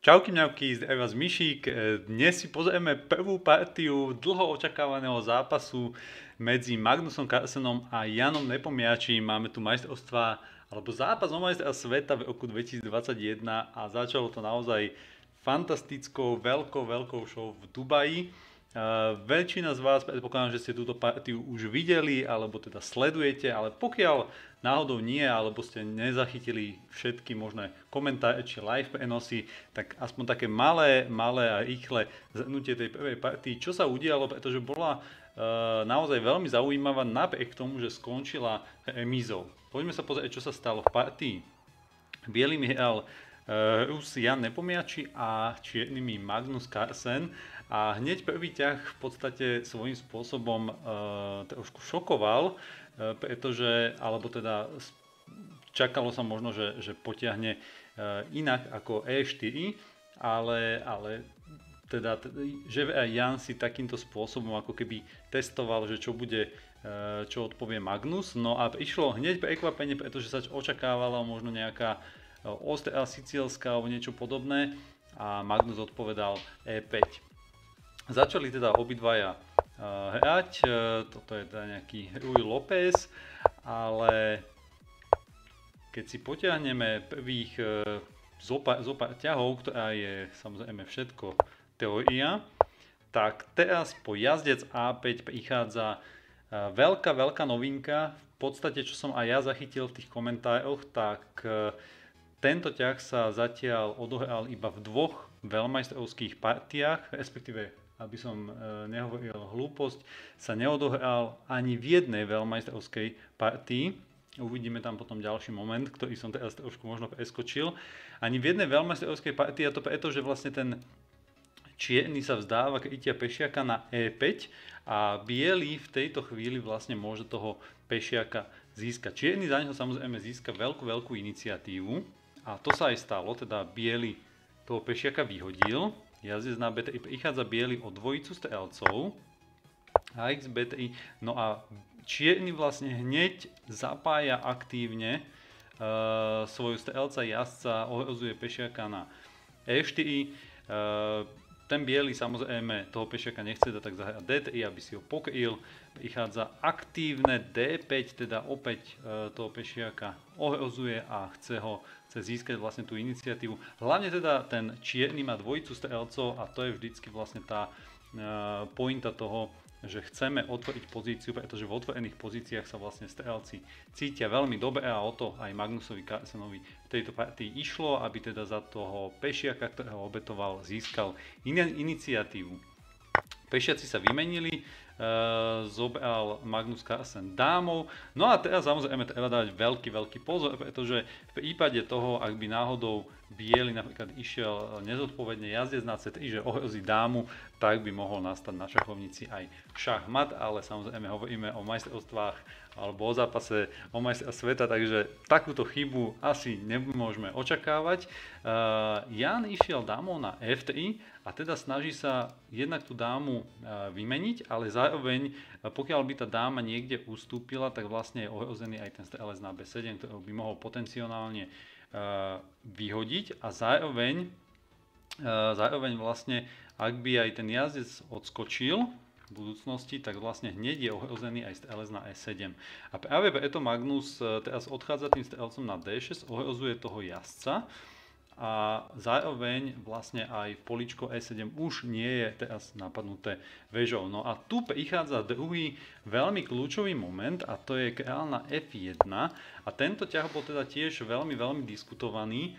Čauky mňauky, zdraví vás Myšík. Dnes si pozrieme prvú partiu dlho očakávaného zápasu medzi Magnusom Carlsenom a Janom Nepomiačím. Máme tu majstrovstvá, alebo zápas o majstra sveta v roku 2021 a začalo to naozaj fantastickou, veľkou show v Dubaji. Väčšina z vás, predpokladám, že ste túto partiu už videli, alebo teda sledujete, ale pokiaľ náhodou nie, alebo ste nezachytili všetky možné komentáre či live prenosy, tak aspoň také malé a rýchle zhrnutie tej prvej partii, čo sa udialo, pretože bola naozaj veľmi zaujímavá napriek tomu, že skončila remízou. Poďme sa pozrieť, čo sa stalo v partii. Bielými hral Rus Jan Nepomiači a čiernymi Magnus Carlsen. A hneď prvý ťah v podstate svojím spôsobom trošku šokoval, pretože, alebo teda čakalo sa možno, že potiahne inak ako E4, ale teda, že aj Jan si takýmto spôsobom ako keby testoval, že čo odpovie Magnus. No a išlo hneď prekvapenie, pretože sa očakávala možno nejaká ostrá sicílska alebo niečo podobné a Magnus odpovedal E5. Začali teda obidvaja hrať, toto je teda nejaký Ruy López, ale keď si potiahneme prvých zopár ťahov, ktorá je samozrejme všetko teória, tak teraz po jazdec A5 prichádza veľká novinka. V podstate, čo som aj ja zachytil v tých komentároch, tak tento ťah sa zatiaľ odohral iba v dvoch veľmajstrovských partiách, respektíve, aby som nehovoril hlúposť, sa neodohral ani v jednej veľmajstrovskej partii. Uvidíme tam potom ďalší moment, ktorý som teraz trošku možno preskočil. Ani v jednej veľmajstrovskej partii, a to preto, že vlastne ten čierny sa vzdáva krytia pešiaka na E5 a biely v tejto chvíli vlastne môže toho pešiaka získať. Čierny za neho samozrejme získa veľkú iniciatívu a to sa aj stalo, teda biely toho pešiaka vyhodil. Jazdec na B3 prichádza biely o dvojicu strelcov AX B3, no a čierny vlastne hneď zapája aktívne svojho strelca jazdca, ohrozuje pešiaka na E4. Ten biely samozrejme toho pešiaka nechce dať, tak zahrať D3, aby si ho pokryl. Prichádza aktívne D5, teda opäť toho pešiaka ohrozuje a chce získať vlastne tú iniciatívu. Hlavne teda ten čierny má dvojicu strelcov a to je vždycky vlastne tá pointa toho, že chceme otvoriť pozíciu, pretože v otvorených pozíciách sa vlastne strelci cítia veľmi dobre a o to aj Magnusovi Carlsenovi v tejto partii išlo, aby teda za toho pešiaka, ktorého obetoval, získal iniciatívu. Pešiaci sa vymenili, zobral Magnus Carlsen dámov. No a teraz samozrejme treba dať veľký pozor, pretože v prípade toho, ak by náhodou biely napríklad išiel nezodpovedne jazdec na C3, že ohrozí dámu, tak by mohol nastať na šachovnici aj šachmat, ale samozrejme hovoríme o majstrovstvách alebo o zápase o majstra sveta, takže takúto chybu asi nemôžeme očakávať. Jan išiel dámou na F3 a teda snaží sa jednak tú dámu vymeniť, ale zároveň pokiaľ by tá dáma niekde ustúpila, tak vlastne je ohrozený aj ten strelec na B7, ktorý by mohol potenciálne vyhodiť a zároveň vlastne, ak by aj ten jazdec odskočil v budúcnosti, tak vlastne hneď je ohrozený aj strelec na E7. A práve preto Magnus teraz odchádza tým strelcom na D6, ohrozuje toho jazdca a zároveň vlastne aj políčko E7 už nie je teraz napadnuté vežou. No a tu prichádza druhý veľmi kľúčový moment a to je kráľ na F1 a tento ťah bol teda tiež veľmi diskutovaný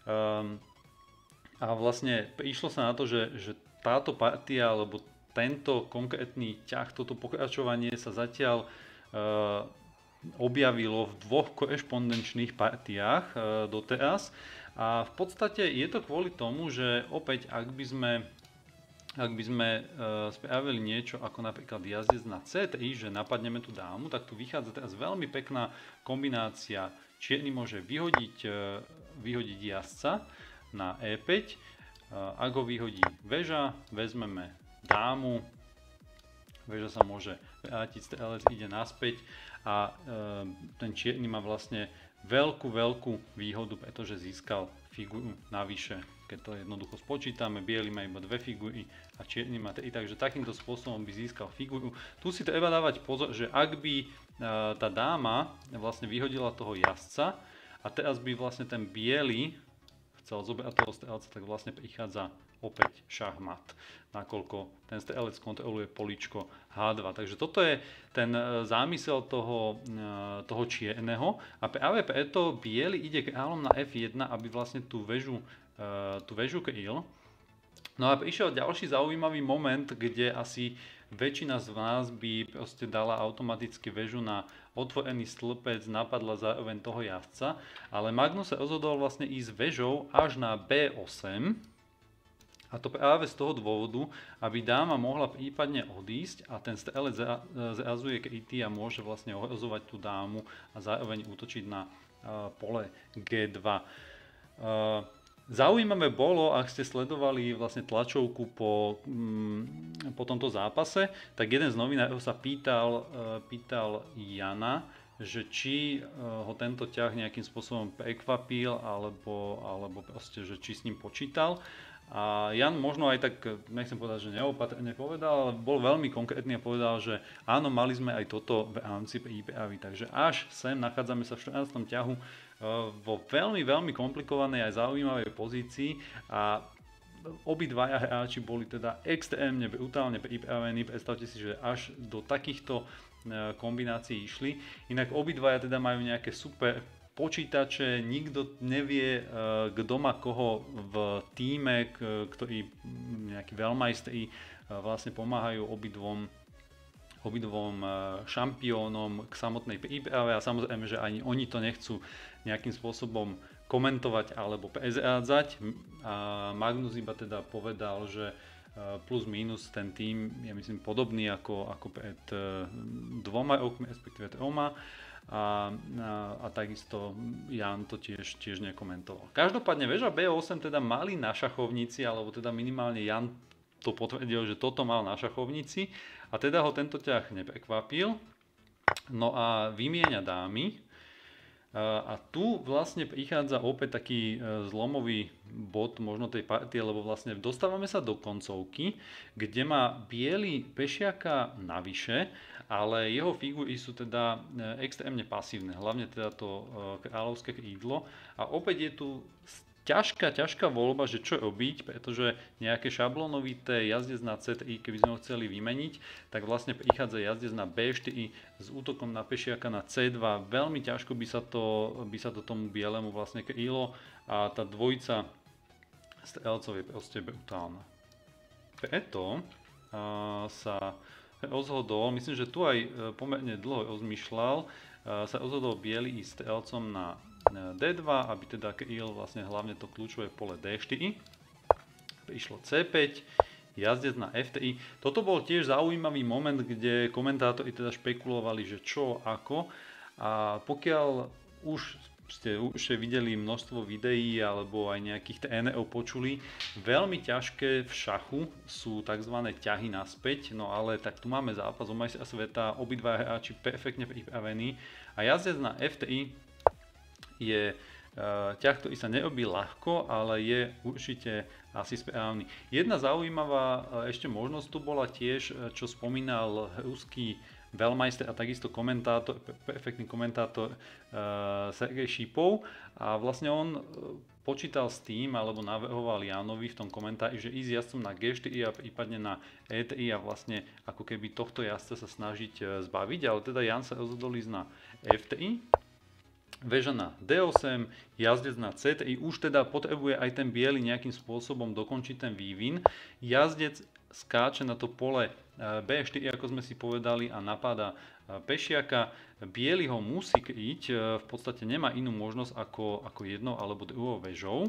a vlastne prišlo sa na to, že táto partia alebo tento konkrétny ťah, toto pokračovanie sa zatiaľ objavilo v dvoch korešpondenčných partiách doteraz. A v podstate je to kvôli tomu, že opäť ak by sme spravili niečo ako napríklad jazdec na C3, že napadneme tú dámu, tak tu vychádza teraz veľmi pekná kombinácia. Čierny môže vyhodiť jazdca na E5, ak ho vyhodí väža, vezmeme dámu, väža sa môže vrátiť, strelec ide naspäť a ten čierny má vlastne veľkú výhodu, pretože získal figuru navyše. Keď to jednoducho spočítame, biely má iba 2 figury a čierny má 3, takže takýmto spôsobom by získal figuru. Tu si treba dávať pozor, že ak by tá dáma vlastne vyhodila toho jazdca a teraz by vlastne ten biely chcel zobrať toho strelca, tak vlastne prichádza opäť šachmat, nakoľko ten strelec kontroluje poličko H2. Takže toto je ten zámysel toho čierneho a práve preto biely ide kráľom na F1, aby vlastne tú väžu kryl. No a prišiel ďalší zaujímavý moment, kde asi väčšina z nás by proste dala automaticky väžu na otvorený stĺpec, napadla zároveň toho jazdca, ale Magnus sa rozhodol vlastne ísť väžou až na B8, a to práve z toho dôvodu, aby dáma mohla prípadne odísť a ten strelec zrazuje krytý a môže vlastne ohrozovať tú dámu a zároveň útočiť na pole G2. Zaujímavé bolo, ak ste sledovali vlastne tlačovku po tomto zápase, tak jeden z novinárov sa pýtal Jana, že či ho tento ťah nejakým spôsobom prekvapil alebo proste, že či s ním počítal. A Jan možno aj tak, nechcem povedať, že neopatrne povedal, ale bol veľmi konkrétny a povedal, že áno, mali sme aj toto v rámci prípravy. Takže až sem nachádzame sa v 14. ťahu vo veľmi komplikovanej aj zaujímavej pozícii a obidvaja hráči boli teda extrémne brutálne pripravení. Predstavte si, že až do takýchto kombinácií išli. Inak obidvaja teda majú nejaké super počítače, nikto nevie, kto má koho v tíme, ktorí nejakí veľmajstri vlastne pomáhajú obidvom šampiónom k samotnej príprave a samozrejme, že ani oni to nechcú nejakým spôsobom komentovať alebo prezrádzať. A Magnus iba teda povedal, že plus minus ten tím je myslím podobný ako pred 2 rokmi, respektíve 3. A takisto Jan to tiež nekomentoval. Každopádne väža B8 teda mali na šachovnici, alebo teda minimálne Jan to potvrdil, že toto mal na šachovnici a teda ho tento ťah neprekvapil. No a vymieňa dámy a tu vlastne prichádza opäť taký zlomový bod možno tej partie, lebo vlastne dostávame sa do koncovky, kde má biely pešiaka navyše, ale jeho figúry sú teda extrémne pasívne, hlavne teda to kráľovské krídlo. A opäť je tu ťažká voľba, že čo robiť, pretože nejaké šablónovité jazdec na C3, keby sme ho chceli vymeniť, tak vlastne prichádza jazdec na B4 s útokom na pešiaka na C2. Veľmi ťažko by sa to tomu bielemu vlastne krylo a tá dvojica strelcov je proste brutálna. Preto sa rozhodol, myslím, že tu aj pomerne dlho rozmýšľal, sa rozhodol biely ísť strelcom na D2, aby teda kryl vlastne hlavne to kľúčové pole D4. Prišlo C5, jazdec na F3. Toto bol tiež zaujímavý moment, kde komentátori teda špekulovali, že čo, ako. A pokiaľ už ste videli množstvo videí alebo aj nejakých trénerov počuli, veľmi ťažké v šachu sú tzv. Ťahy naspäť, no ale tak tu máme zápas o majstra sveta, obidva hráči perfektne pripravení a jazdec na F3 je ťah, ktorý sa nerobí ľahko, ale je určite asi správny. Jedna zaujímavá ešte možnosť tu bola tiež, čo spomínal ruský veľmajster a takisto komentátor, perfektný komentátor Sergej Šipov a vlastne on počítal s tým, alebo navrhoval Janovi v tom komentári, že ísť jazdcom na G4 a prípadne na E3 a vlastne ako keby tohto jazdca sa snažiť zbaviť, ale teda Jan sa rozhodol ísť na F3, väža na D8, jazdec na C3, už teda potrebuje aj ten biely nejakým spôsobom dokončiť ten vývin. Jazdec skáče na to pole B4, ako sme si povedali, a napáda pešiaka. Biely ho musí kryť, v podstate nemá inú možnosť ako jednou alebo druhou väžou,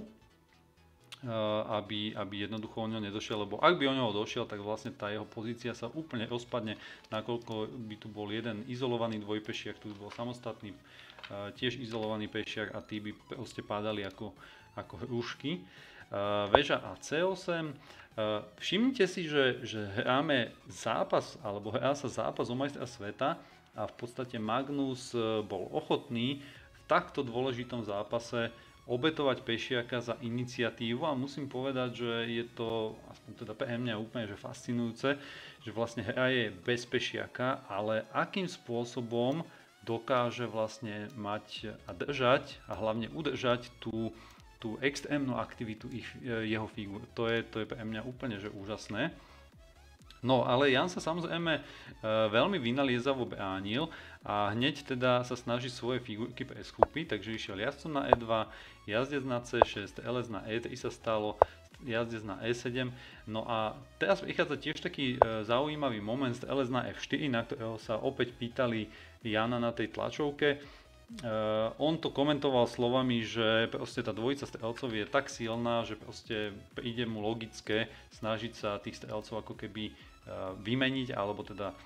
aby jednoducho o ňo nedošiel, lebo ak by o ňoho došiel, tak vlastne tá jeho pozícia sa úplne rozpadne, nakoľko by tu bol jeden izolovaný dvojpešiak, tu by bol samostatný tiež izolovaný pešiak a tí by proste pádali ako hrušky. Väža a C8. Všimnite si, že hráme zápas, hrá sa zápas o majstra sveta a v podstate Magnus bol ochotný v takto dôležitom zápase obetovať pešiaka za iniciatívu a musím povedať, že je to, aspoň teda pre mňa úplne že fascinujúce, že vlastne hra je bez pešiaka, ale akým spôsobom dokáže vlastne mať a držať a hlavne udržať tú extrémnu aktivitu jeho figúr. To je pre mňa úplne že úžasné. No ale Jan sa samozrejme veľmi vynaliezavo bránil a hneď teda sa snaží svoje figurky preskúpiť, takže išiel jazdcom na E2, jazdec na C6, LS na E3 sa stalo, jazdec na E7. No a teraz prichádza tiež taký zaujímavý moment, LS na F4, na ktorého sa opäť pýtali Jana na tej tlačovke. On to komentoval slovami, že proste tá dvojica strelcov je tak silná, že proste príde mu logické snažiť sa tých strelcov ako keby vymeniť alebo teda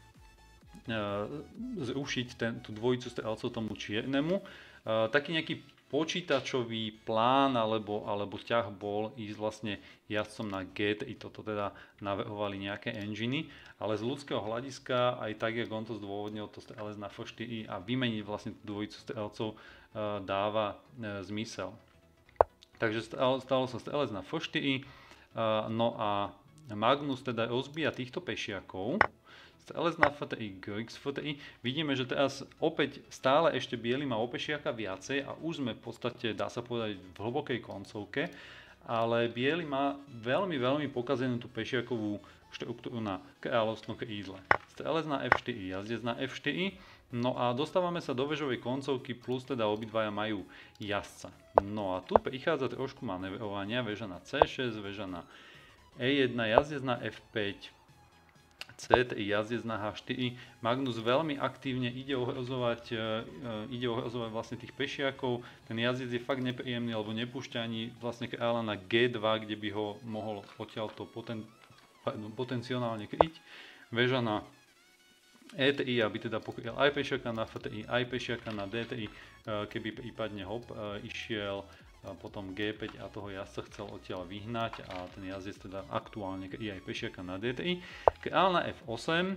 zrušiť tú dvojicu strelcov tomu čiernemu. Taký nejaký počítačový plán alebo ťah bol ísť vlastne jazdcom na G3, toto teda navrhovali nejaké enginy, ale z ľudského hľadiska aj tak, jak on to zdôvodnil, to strelec na F4 a vymeniť vlastne tú dvojicu strelcov dáva zmysel. Takže stalo sa strelec na F4, no a Magnus teda rozbíja týchto pešiakov. Strelec na F3, Grix F3. Vidíme, že teraz opäť stále ešte biely má o pešiaka viacej a už sme v podstate, dá sa povedať, v hlbokej koncovke, ale biely má veľmi pokazenú tú pešiakovú štruktúru na kráľovstvom krídle. Strelec na F4, jazdec na F4. No a dostávame sa do vežovej koncovky, plus teda obidvaja majú jazdca. No a tu prichádza trošku manevrovania, väža na C6, väža na E1, jazdec na F5, C3, jazdec na H4. Magnus veľmi aktívne ide ohrozovať vlastne tých pešiakov. Ten jazdec je fakt nepríjemný, alebo nepúšťa ani vlastne kráľa na G2, kde by ho mohol odtiaľto potenciálne kryť. Väža na E3, aby teda pokryl aj pešiaka na F3, aj pešiaka na D3, keby prípadne hop išiel potom G5 a toho jazdca chcel odtiaľ vyhnať a ten jazdec teda aktuálne kryje aj pešiaka na D3. Kráľ na F8,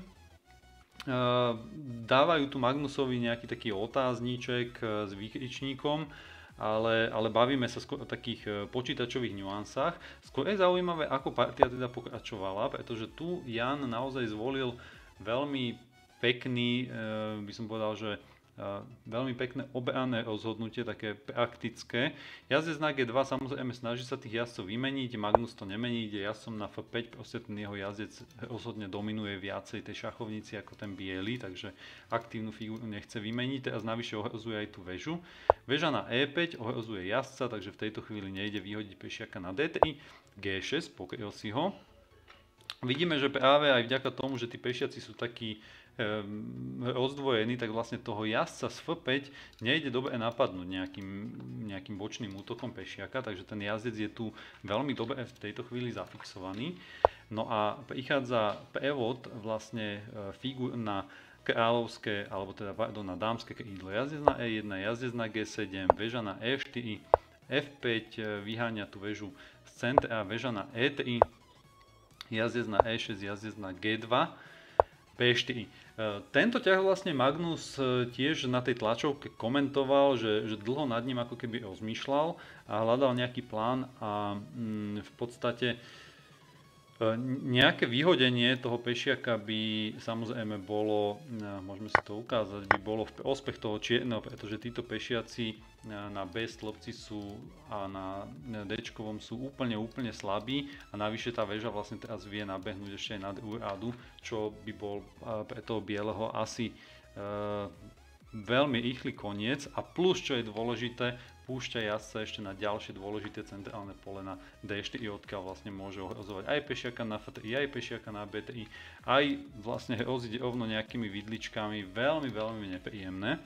dávajú tu Magnusovi nejaký taký otázniček s výkričníkom, ale bavíme sa skôr o takých počítačových nuansách. Skôr je zaujímavé, ako partia teda pokračovala, pretože tu Jan naozaj zvolil veľmi pekný, by som povedal, že veľmi pekné obranné rozhodnutie, také praktické. Jazdec na G2 samozrejme snaží sa tých jazdcov vymeniť, Magnus to nemení, ide jazdcom na F5, proste ten jeho jazdec rozhodne dominuje viacej tej šachovnici ako ten biely, takže aktívnu figúru nechce vymeniť, teraz navyše ohrozuje aj tú väžu. Väža na E5 ohrozuje jazdca, takže v tejto chvíli nejde vyhodiť pešiaka na D3, G6, pokryl si ho. Vidíme, že práve aj vďaka tomu, že tí pešiaci sú takí rozdvojený, tak vlastne toho jazdca z F5 nejde dobre napadnúť nejakým bočným útokom pešiaka, takže ten jazdec je tu veľmi dobre v tejto chvíli zafixovaný. No a prichádza prevod vlastne figúr na kráľovské, alebo teda pardon, na dámske krídlo. Jazdec na E1, jazdec na G7, väža na E4, F5 vyháňa tú väžu z centra, väža na E3, jazdec na E6, jazdec na G2, P4. Tento ťah vlastne Magnus tiež na tej tlačovke komentoval, že dlho nad ním ako keby rozmýšľal a hľadal nejaký plán a v podstate nejaké vyhodenie toho pešiaka by samozrejme bolo, môžeme si to ukázať, by bolo v prospech toho čierneho, pretože títo pešiaci na B stĺpci sú a na D-čkovom sú úplne slabí a navyše tá väža vlastne teraz vie nabehnúť ešte aj na druhú radu, čo by bol pre toho bieleho asi veľmi rýchly koniec a plus, čo je dôležité, púšťa jazdca ešte na ďalšie dôležité centrálne pole na D4, odkiaľ vlastne môže ohrozovať aj pešiaka na F3, aj pešiaka na B3, aj vlastne hroziť rovno nejakými vidličkami, veľmi nepríjemné.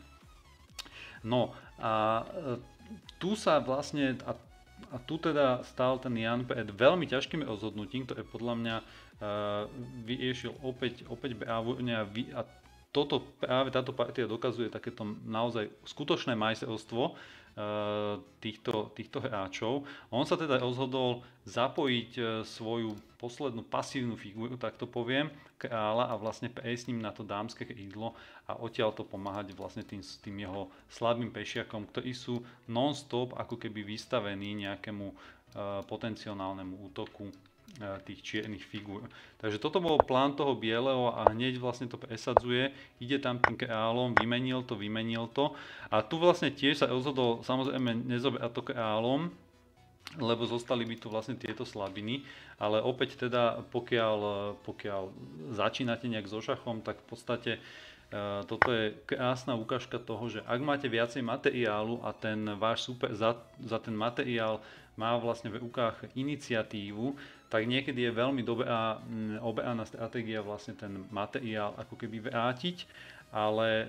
No a tu sa vlastne, a tu teda stál ten Jan pred veľmi ťažkým rozhodnutím, ktoré podľa mňa vyriešil opäť bravúrne a táto partia dokazuje takéto naozaj skutočné majstrovstvo týchto hráčov. On sa teda rozhodol zapojiť svoju poslednú pasívnu figúru, tak to poviem, kráľa a vlastne prejsť s ním na to dámske krídlo a odtiaľ to pomáhať vlastne tým jeho slabým pešiakom, ktorí sú non-stop ako keby vystavení nejakému potenciálnemu útoku tých čiernych figúr. Takže toto bol plán toho bieleho a hneď vlastne to presadzuje, ide tam tým kráľom, vymenil to a tu vlastne tiež sa rozhodol samozrejme nezobrať to kráľom, lebo zostali by tu vlastne tieto slabiny, ale opäť teda pokiaľ začínate nejak so šachom, tak v podstate toto je krásna ukážka toho, že ak máte viacej materiálu a ten váš super za ten materiál má vlastne v rukách iniciatívu, tak niekedy je veľmi dobrá obraná stratégia vlastne ten materiál ako keby vrátiť, ale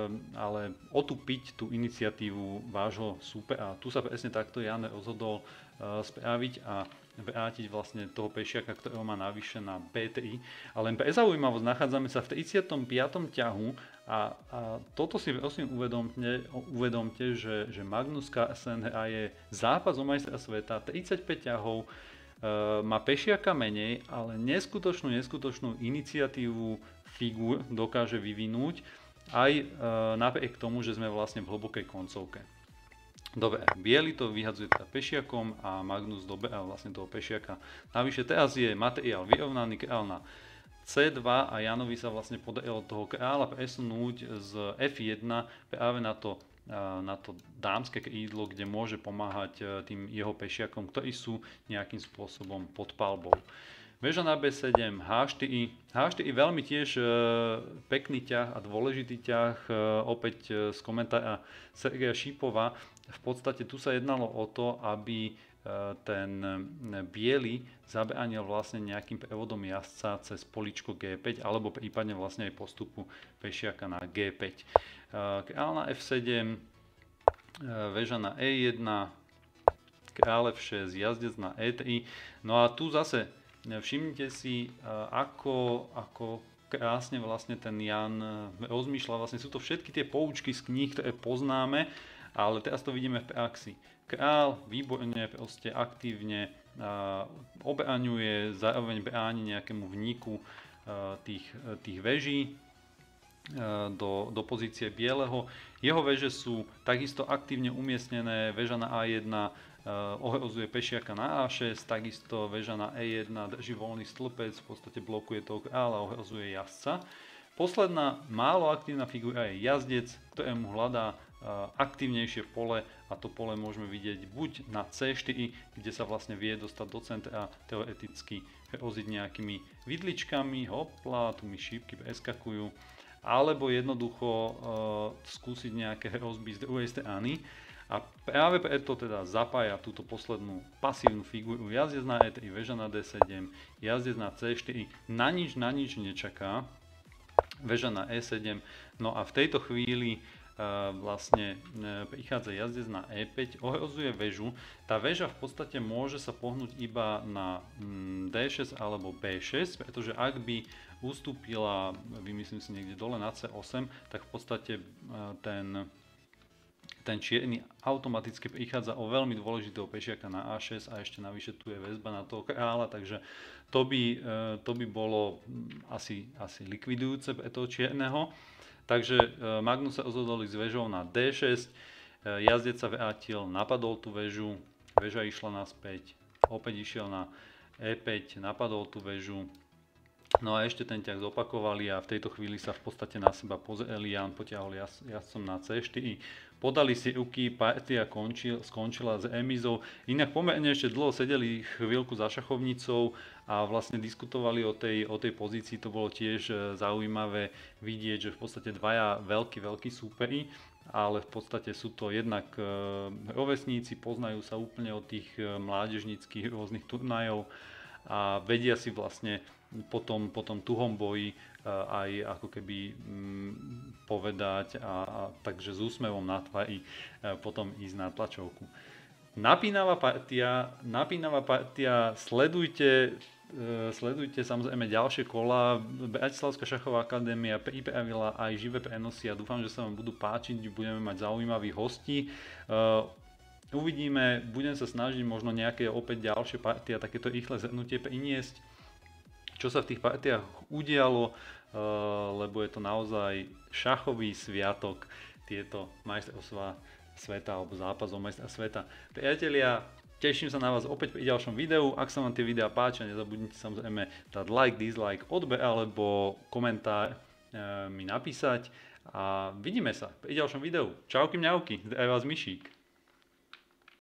otupiť tú iniciatívu vášho supera. Tu sa presne takto Jan rozhodol spraviť a vrátiť vlastne toho pešiaka, ktorého má navyše na B3. A len pre zaujímavosť nachádzame sa v 35. ťahu a toto si prosím uvedomte, že Magnus Carlsen je zápas o majstra sveta, 35 ťahov, má pešiaka menej, ale neskutočnú iniciatívu figúr dokáže vyvinúť aj napriek tomu, že sme vlastne v hlbokej koncovke. Dobre, biely to vyhadzuje teda pešiakom a Magnus doberá vlastne toho pešiaka. Navyše teraz je materiál vyrovnaný, kráľ na C2 a Janovi sa vlastne podarilo toho kráľa presunúť z F1 práve na to dámske krídlo, kde môže pomáhať tým jeho pešiakom, ktorí sú nejakým spôsobom pod palbou. Veža na B7, H4. H4 veľmi tiež pekný ťah a dôležitý ťah, opäť z komentára Sergeja Šípova. V podstate tu sa jednalo o to, aby ten biely zabránil vlastne nejakým prevodom jazdca cez poličko G5 alebo prípadne vlastne aj postupu pešiaka na G5. Kráľ na F7, väža na E1, kráľ F6, jazdec na E3. No a tu zase všimnite si, ako krásne vlastne ten Jan rozmýšľa. Vlastne sú to všetky tie poučky z kníh, ktoré poznáme, ale teraz to vidíme v praxi. Král výborne, proste aktívne obraňuje, zároveň bráni nejakému vniku tých veží do pozície bieleho. Jeho veže sú takisto aktívne umiestnené, väža na A1 ohrozuje pešiaka na A6, takisto väža na E1 drží voľný stĺpec, v podstate blokuje toho kráľa, ohrozuje jazdca. Posledná málo aktívna figura je jazdec, ktorému hľadá aktívnejšie pole a to pole môžeme vidieť buď na C4, kde sa vlastne vie dostať do centra, teoreticky hroziť nejakými vidličkami, hopla, tu mi šípky preskakujú, alebo jednoducho skúsiť nejaké hrozby z druhej strany. A práve preto teda zapája túto poslednú pasívnu figúru jazdec na E3, väža na D7, jazdec na C4, na nič nečaká, väža na E7, no a v tejto chvíli vlastne prichádza jazdec na E5, ohrozuje väžu. Tá väža v podstate môže sa pohnúť iba na D6 alebo B6, pretože ak by ustúpila, vymyslím si niekde dole na C8, tak v podstate ten čierny automaticky prichádza o veľmi dôležitého pešiaka na A6 a ešte navyše tu je väzba na toho kráľa, takže to by bolo asi likvidujúce pre toho čierneho. Takže Magnus sa rozhodol ísť väžou na D6, jazdec sa vrátil, napadol tú väžu, väža išla naspäť, opäť išiel na E5, napadol tú väžu. No a ešte ten ťah zopakovali a v tejto chvíli sa v podstate na seba pozreli, Jan potiahol jazdcom na C4, podali si ruky, partia skončila s remízou. Inak pomerne ešte dlho sedeli chvíľku za šachovnicou a vlastne diskutovali o tej pozícii. To bolo tiež zaujímavé vidieť, že v podstate dvaja veľkí súperi, ale v podstate sú to jednak rovesníci, poznajú sa úplne od tých mládežníckych rôznych turnajov a vedia si vlastne po tom tuhom boji aj ako keby povedať a takže s úsmevom na tvári potom ísť na tlačovku. Napínavá partia, sledujte sledujte samozrejme ďalšie kola, Bratislavská šachová akadémia, IP Avila aj živé prenosy a dúfam, že sa vám budú páčiť, budeme mať zaujímavých hostí. Uvidíme, budem sa snažiť možno nejaké opäť ďalšie partie a takéto rýchle zhrnutie priniesť, čo sa v tých partiách udialo, lebo je to naozaj šachový sviatok, tieto majstrovstvá sveta alebo zápas o majstra sveta. Priatelia, teším sa na vás opäť pri ďalšom videu. Ak sa vám tie videá páčia, nezabudnite samozrejme dať like, dislike, odber alebo komentár mi napísať a vidíme sa pri ďalšom videu. Čauky mňauky, zdraví vás Mišík.